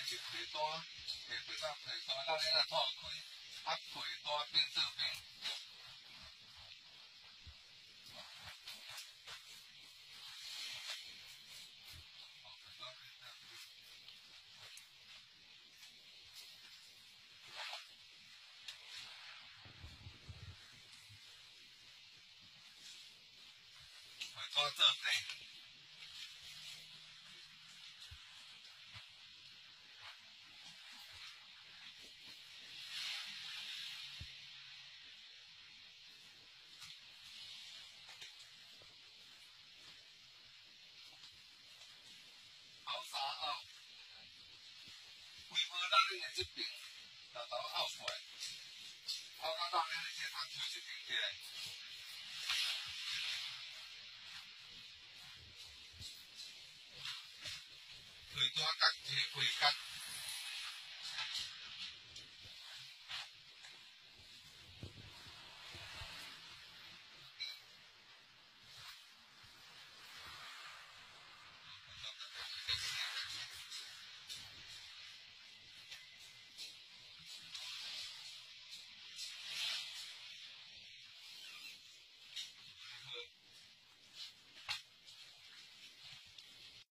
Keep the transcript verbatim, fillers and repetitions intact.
是开单，下袂当开单，咱咧来拓开，啊开单变做变。开单做变。这边，豆豆拗过来，拗到那边那些他推一边起来，开单角，开开单